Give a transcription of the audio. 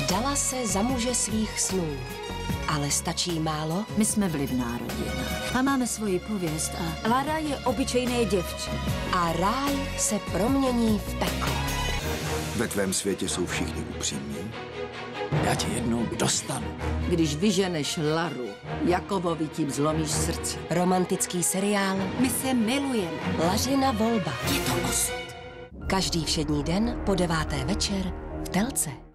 Vdala se za muže svých snů. Ale stačí málo? My jsme vlivná rodina a máme svoji pověst a Lara je obyčejné děvče. A ráj se promění v peklo. Ve tvém světě jsou všichni upřímní. Já tě jednou dostanu. Když vyženeš Laru, Jakobovi tím zlomíš srdce. Romantický seriál My se milujeme. Lařina volba. Je to osud. Každý všední den po 9. večer v Telce.